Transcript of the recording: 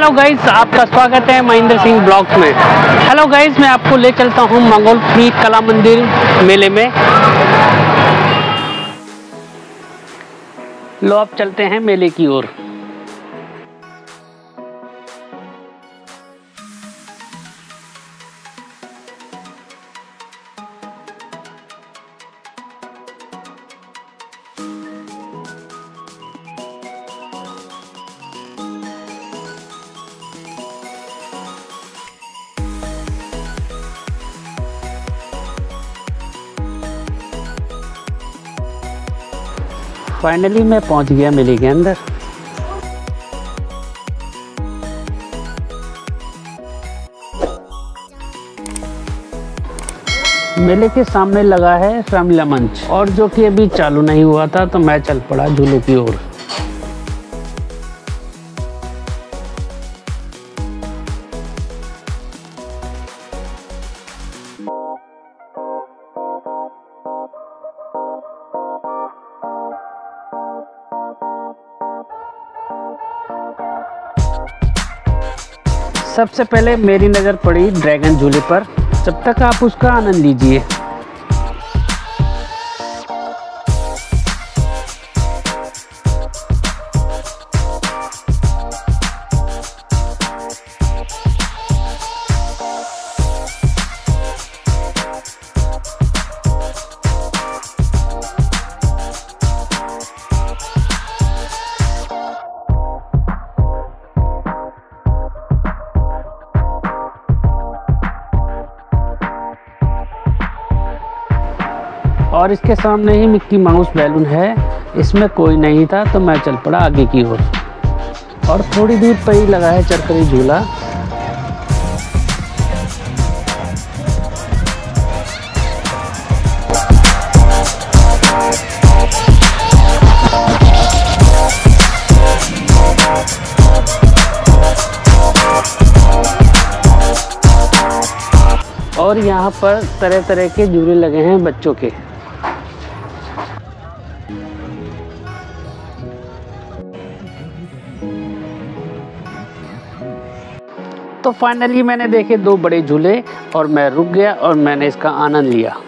Hello guys, आपका स्वागत है महेंद्र सिंह ब्लॉग्स में। हेलो गाइस, मैं आपको ले चलता हूं मंगोलफ्री कला मंदिर मेले में। लो अब चलते हैं मेले की ओर। फाइनली मैं पहुंच गया मेले के अंदर। मेले के सामने लगा है रामलीला मंच, और जो कि अभी चालू नहीं हुआ था, तो मैं चल पड़ा झूलों की ओर। सबसे पहले मेरी नज़र पड़ी ड्रैगन झूले पर। जब तक आप उसका आनंद लीजिए। और इसके सामने ही मिक्की माउस बैलून है। इसमें कोई नहीं था, तो मैं चल पड़ा आगे की ओर। और थोड़ी दूर पर ही लगा है चरखरी झूला। और यहाँ पर तरह तरह के झूले लगे हैं बच्चों के। तो फाइनली मैंने देखे 2 बड़े झूले, और मैं रुक गया और मैंने इसका आनंद लिया।